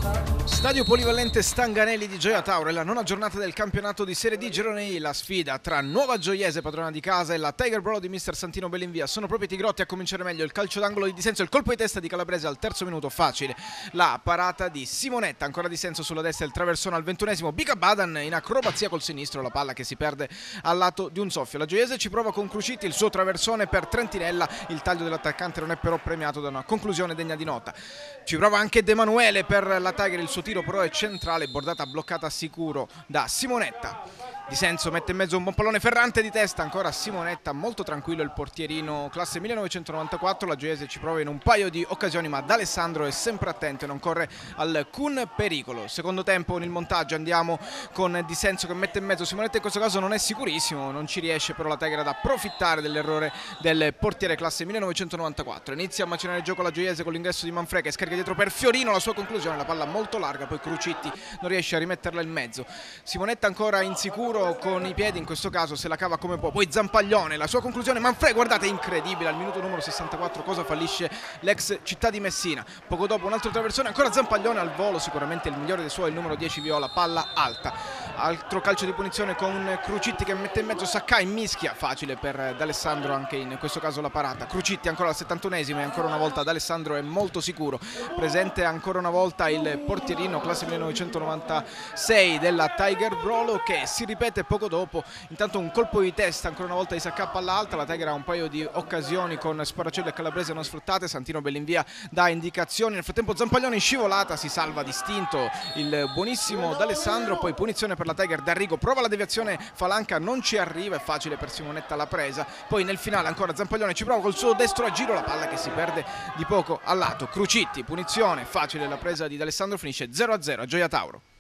Stadio polivalente Stanganelli di Gioia Tauro è la nona giornata del campionato di Serie D Girone I. La sfida tra Nuova Gioiese, padrona di casa, e la Tiger Brolo di mister Santino Bellinvia. Sono proprio i tigrotti a cominciare meglio. Il calcio d'angolo di Disenso, il colpo di testa di Calabrese al terzo minuto, facile. La parata di Simonetta, ancora di Senso sulla destra, il traversone al 21esimo. Biga Badan in acrobazia col sinistro, la palla che si perde al lato di un soffio. La Gioiese ci prova con Crucitti, il suo traversone per Trentinella. Il taglio dell'attaccante non è però premiato da una conclusione degna di nota. Ci prova anche De Manuele per la Tiger, il suo tiro però è centrale, bordata bloccata sicuro da Simonetta. Di Senso mette in mezzo un buon pallone ferrante di testa, ancora Simonetta, molto tranquillo il portierino classe 1994. La Gioiese ci prova in un paio di occasioni, ma D'Alessandro è sempre attento e non corre alcun pericolo. Secondo tempo nel montaggio andiamo con Di Senso che mette in mezzo. Simonetta in questo caso non è sicurissimo, non ci riesce però la Tiger ad approfittare dell'errore del portiere classe 1994. Inizia a macinare il gioco la Gioiese con l'ingresso di Manfrè che scarica dietro per Fiorino, la sua conclusione, la palla molto larga, poi Crucitti non riesce a rimetterla in mezzo. Simonetta ancora insicuro con i piedi, in questo caso se la cava come può, poi Zampaglione, la sua conclusione. Manfrè, guardate, incredibile, al minuto numero 64 cosa fallisce l'ex Città di Messina. Poco dopo un altro traversone, ancora Zampaglione al volo, sicuramente il migliore dei suoi, il numero 10 Viola, palla alta. Altro calcio di punizione con Crucitti che mette in mezzo Saccai, mischia, facile per D'Alessandro anche in questo caso la parata. Crucitti ancora al 71esimo e ancora una volta D'Alessandro è molto sicuro. Presente ancora una volta il portierino classe 1996 della Tiger Brolo che si ripete poco dopo. Intanto un colpo di testa ancora una volta di Saccà, palla alta. La Tiger ha un paio di occasioni con Sparacello e Calabrese non sfruttate. Santino Bellinvia dà indicazioni, nel frattempo Zampaglione in scivolata si salva distinto il buonissimo D'Alessandro. Poi punizione per la Tiger, D'Arrigo prova la deviazione falanca, non ci arriva, è facile per Simonetta la presa. Poi nel finale ancora Zampaglione ci prova col suo destro a giro, la palla che si perde di poco al lato. Crucitti, punizione, facile la presa di D'Alessandro, finisce 0-0 a Gioia Tauro.